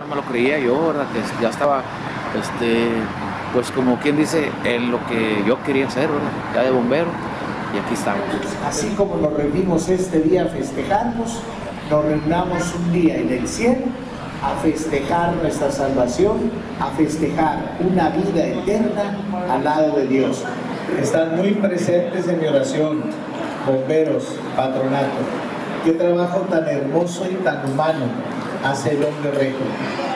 no me lo creía yo, ¿verdad? Que ya estaba, pues como quien dice, en lo que yo quería hacer, ¿verdad? Ya de bombero, y aquí estamos. Así como nos reunimos este día a festejarnos, nos reunamos un día en el cielo a festejar nuestra salvación, a festejar una vida eterna al lado de Dios. Están muy presentes en mi oración, bomberos, patronato. Qué trabajo tan hermoso y tan humano hace el hombre recto.